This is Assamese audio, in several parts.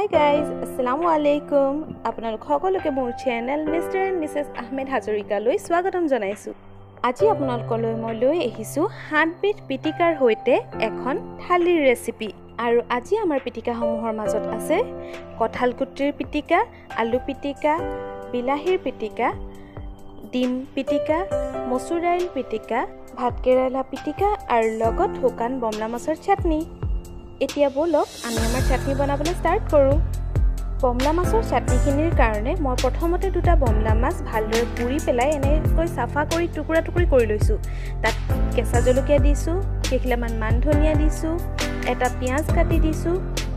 Hi guys, Assalamu alaikum. আপোনালোক সকলোকে মোৰ চেনেল mr&mrs আহমেদ হাজৰিকালৈ স্বাগতম জনাইছো। আজি আপোনালোকলৈ মই লৈ আহিছো হাতবিধ পিটিকাৰ হৈতে এখন থালিৰ ৰেচিপি। আৰু আজি আমাৰ পিটিকাসমূহৰ মাজত আছে কঁঠাল গুটিৰ পিটিকা, আলু পিটিকা, বিলাহীৰ পিটিকা, ডিম পিটিকা, মচুৰ দাইল পিটিকা, ভাতকেৰেলা পিটিকা আৰু লগত শুকান বমলা মাছৰ চাটনি। এতিয়া বলক আমি আমাৰ চাটনি বনাবলৈ স্টাৰ্ট কৰো। বমলা মাছৰ চাটনিখিনিৰ কাৰণে মই প্ৰথমতে দুটা বমলা মাছ ভালদৰে পুৰি পেলাই এনেকৈ সাফা কৰি টুকুৰা টুকুৰি কৰি লৈছো। তাত কেঁচা জলকীয়া দিছো, কেইখিলামান মান ধনিয়া দিছো, এটা পিয়াজ কাটি দিছো,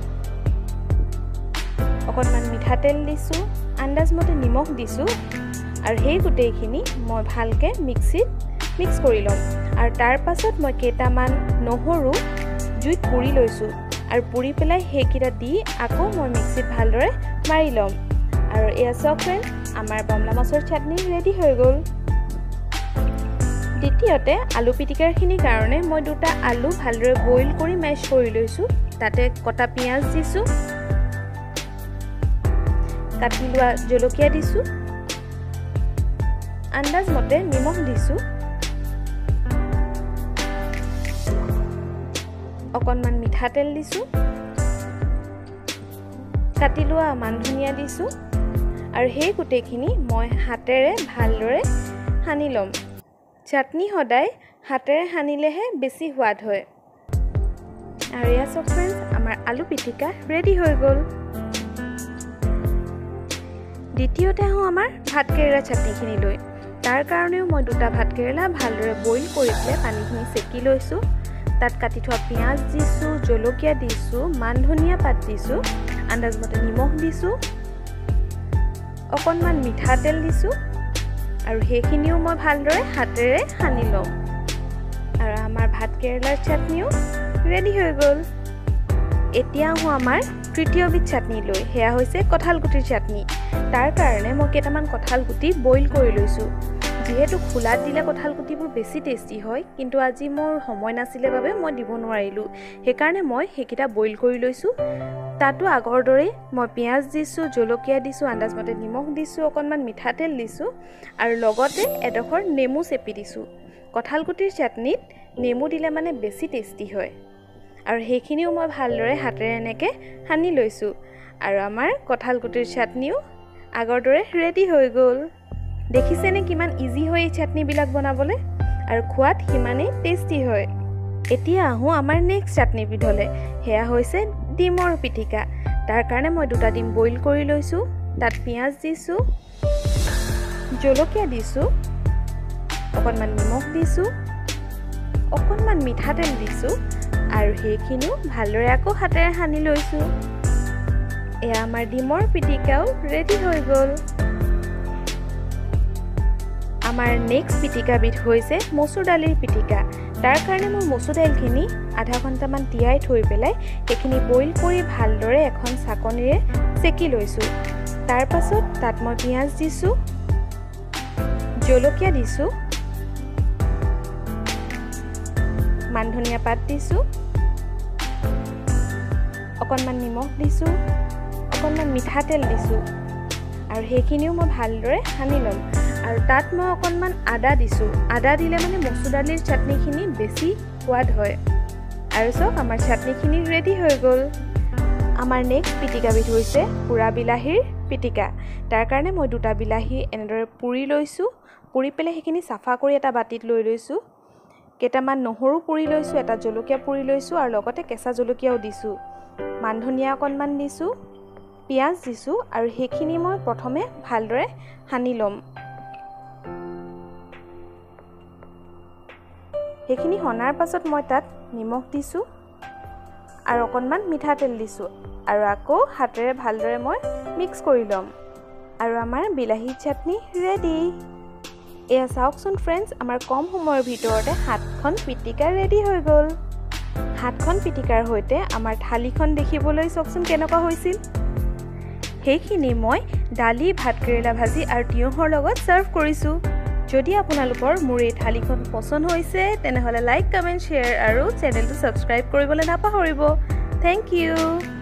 অকণমান মিঠাতেল দিছো, আন্দাজমতে নিমখ দিছো আৰু সেই গোটেইখিনি মই ভালকৈ মিক্স কৰি লম। আৰু তাৰ পাছত মই কেইটামান নহৰু জুইত পুৰি লৈছো আৰু পুৰি পেলাই সেইকেইটা দি আকৌ মই মিক্সিত ভালদৰে মাৰি লম। আৰু এয়া চাওক ফ্ৰেণ্ড, আমাৰ বমলা মাছৰ চাটনি ৰেডি হৈ গ'ল। দ্বিতীয়তে আলু পিটিকাৰখিনিৰ কাৰণে মই দুটা আলু ভালদৰে বইল কৰি মেছ কৰি লৈছো। তাতে কটা পিঁয়াজ দিছো, কাটি লোৱা জলকীয়া দিছো, আন্দাজমতে নিমখ দিছো, অকণমান মিঠাতেল দিছো, কাটি লোৱা মান ধনিয়া দিছো আৰু সেই গোটেইখিনি মই হাতেৰে ভালদৰে সানি ল'ম। চাটনি সদায় হাতেৰে সানিলেহে বেছি সোৱাদ হয়। আৰু এয়া চাওক ফ্ৰেণ্ডছ, আমাৰ আলু পিটিকা ৰেডি হৈ গ'ল। দ্বিতীয়তে আহোঁ আমাৰ ভাতকেৰেলা চাটনিখিনি লৈ। তাৰ কাৰণেও মই দুটা ভাতকেৰেলা ভালদৰে বইল কৰি পেলাই পানীখিনি চেকি লৈছোঁ। তাত কাটি থোৱা পিঁয়াজ দিছোঁ, জলকীয়া দিছোঁ, মান ধনিয়া পাত দিছোঁ, আন্দাজমতে নিমখ দিছোঁ, অকণমান মিঠাতেল দিছোঁ আৰু সেইখিনিও মই ভালদৰে হাতেৰে সানি ল'ম। আৰু আমাৰ ভাতকেৰেলাৰ চাটনিও ৰেডি হৈ গ'ল। এতিয়া আহোঁ আমাৰ তৃতীয়বিধ চাটনি লৈ। সেয়া হৈছে কঁঠাল গুটিৰ চাটনি। তাৰ কাৰণে মই কেইটামান কঁঠাল গুটি বইল কৰি লৈছোঁ। যিহেতু খোলাত দিলে কঁঠাল গুটিবোৰ বেছি টেষ্টি হয়, কিন্তু আজি মোৰ সময় নাছিলে বাবে মই দিব নোৱাৰিলোঁ। সেইকাৰণে মই সেইকেইটা বইল কৰি লৈছোঁ। তাতো আগৰ দৰেই মই পিঁয়াজ দিছোঁ, জলকীয়া দিছোঁ, আন্দাজমতে নিমখ দিছোঁ, অকণমান মিঠাতেল দিছোঁ আৰু লগতে এডোখৰ নেমু চেপি দিছোঁ। কঁঠাল গুটিৰ চাটনিত নেমু দিলে মানে বেছি টেষ্টি হয়। আৰু সেইখিনিও মই ভালদৰে হাতেৰে এনেকৈ সানি লৈছোঁ। আৰু আমাৰ কঁঠাল গুটিৰ চাটনিও আগৰ দৰে ৰেডি হৈ গ'ল। দেখিছেনে কিমান ইজি হয় এই চাটনিবিলাক বনাবলৈ, আৰু খোৱাত সিমানেই টেষ্টি হয়। এতিয়া আহোঁ আমাৰ নেক্সট চাটনিবিধলৈ। সেয়া হৈছে ডিমৰ পিটিকা। তাৰ কাৰণে মই দুটা ডিম বইল কৰি লৈছোঁ। তাত পিঁয়াজ দিছোঁ, জলকীয়া দিছোঁ, অকণমান নিমখ দিছোঁ, অকণমান মিঠাতেল দিছোঁ আৰু সেইখিনিও ভালদৰে আকৌ হাতেৰে সানি লৈছোঁ। এয়া আমাৰ ডিমৰ পিটিকাও ৰেডি হৈ গ'ল। আমাৰ নেক্সট পিটিকাবিধ হৈছে মচুৰ দালিৰ পিটিকা। তাৰ কাৰণে মই মচুৰ দাইলখিনি আধা ঘণ্টামান তিয়াই থৈ পেলাই সেইখিনি বইল কৰি ভালদৰে এখন চাকনিৰে চেকি লৈছোঁ। তাৰ পাছত তাত মই পিঁয়াজ দিছোঁ, জলকীয়া দিছোঁ, মান ধনিয়া পাত দিছোঁ, অকণমান নিমখ দিছোঁ, অকণমান মিঠাতেল দিছোঁ আৰু সেইখিনিও মই ভালদৰে সানি ল'ম। আৰু তাত মই অকণমান আদা দিছোঁ। আদা দিলে মানে মচুৰ দালিৰ চাটনিখিনি বেছি সোৱাদ হয়। আৰু চাওক, আমাৰ চাটনিখিনি ৰেডি হৈ গ'ল। আমাৰ নেক্সট পিটিকাবিধ হৈছে পোৰা বিলাহীৰ পিটিকা। তাৰ কাৰণে মই দুটা বিলাহী এনেদৰে পুৰি লৈছোঁ। পুৰি পেলাই সেইখিনি চাফা কৰি এটা বাতিত লৈ লৈছোঁ। কেইটামান নহৰু পুৰি লৈছোঁ, এটা জলকীয়া পুৰি লৈছোঁ আৰু লগতে কেঁচা জলকীয়াও দিছোঁ, মান ধনিয়া অকণমান দিছোঁ, পিঁয়াজ দিছোঁ আৰু সেইখিনি মই প্ৰথমে ভালদৰে সানি ল'ম। সেইখিনি সনাৰ পাছত মই তাত নিমখ দিছোঁ আৰু অকণমান মিঠাতেল দিছোঁ আৰু আকৌ হাতেৰে ভালদৰে মই মিক্স কৰি ল'ম। আৰু আমাৰ বিলাহী চাটনি ৰেডি। এয়া চাওকচোন ফ্ৰেণ্ডছ, আমাৰ কম সময়ৰ ভিতৰতে 7খন পিটিকা ৰেডি হৈ গ'ল। 7খন পিটিকাৰ সৈতে আমাৰ থালিখন দেখিবলৈ চাওকচোন কেনেকুৱা হৈছিল। সেইখিনি মই দালি, ভাতকেৰেলা ভাজি আৰু তিয়ঁহৰ লগত ছাৰ্ভ কৰিছোঁ। যদি আপোনালোকৰ মোৰ এই থালিখন পচন্দ হৈছে তেনেহ'লে লাইক, কমেণ্ট, শ্বেয়াৰ আৰু চেনেলটো ছাবস্ক্ৰাইব কৰিবলৈ নাপাহৰিব। Thank U.